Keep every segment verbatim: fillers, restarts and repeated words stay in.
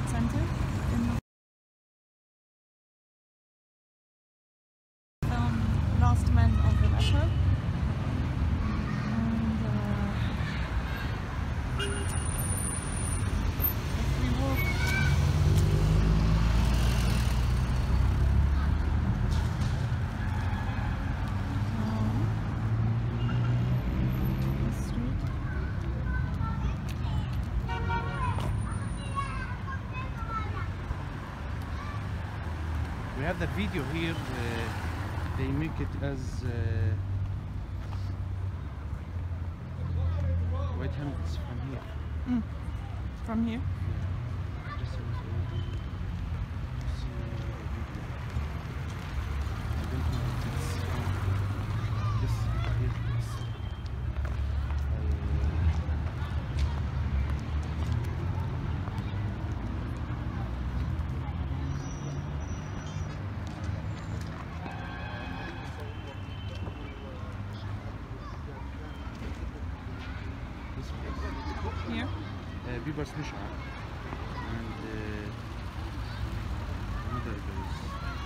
Trade Center in the um, last man of Aleppo. And uh, if we walk we have the video here. Uh, they make it as uh, white helmets from here. mm, from here. Just so we can see the video. I don't know if it's from this here. This. Here. Uh, Bibas Mashad and uh, another place.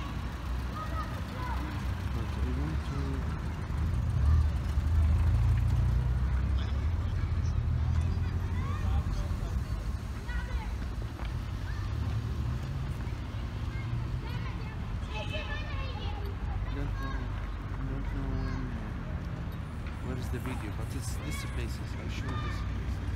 But I want to don't know don't know when, uh, where is the video, but it's this places. I show this place.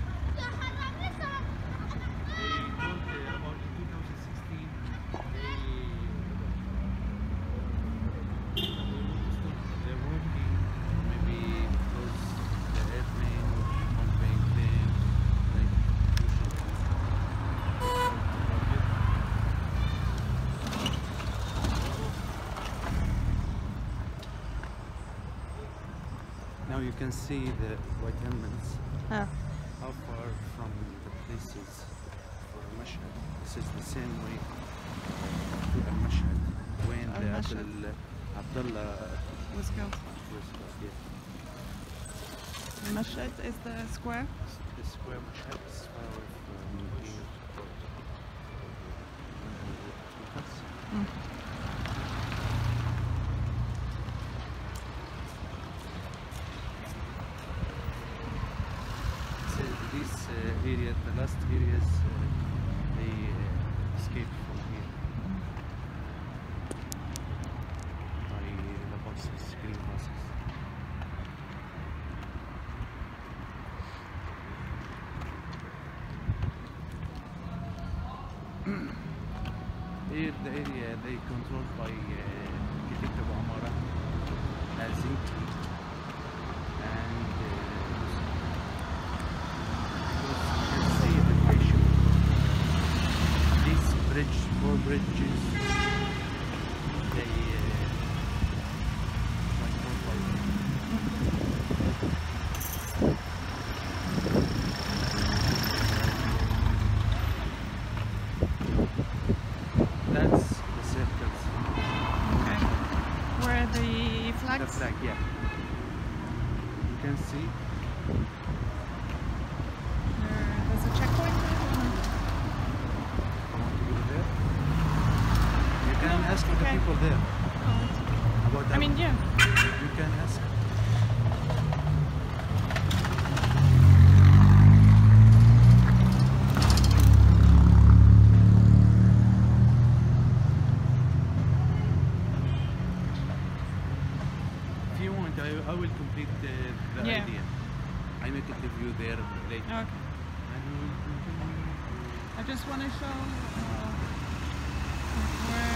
Now you can see the white helmets. Ah. How far from the places for Mashad? This is the same way to Al Mashad when the Al-Mashhad. Abdul, Abdullah Was killed. was killed. Yeah. Mashad is the square. The square Mashad is far away from here. Mm. This uh, area, the last areas, uh, they uh, escaped from here by the buses, green buses. Here, the area they controlled by uh, Detective Amara, Al Zenki, and uh, bridge, four bridges, they uh, like four five. That's the circles. Okay. Where the flags? The flag, yeah. You can see. There, there's a checkpoint. You can ask okay. the people there Oh, about that. I mean, yeah. You can ask. If you want, I, I will complete the, the Yeah. idea. I make a review there later. Okay. And we will continue. I just want to show uh, where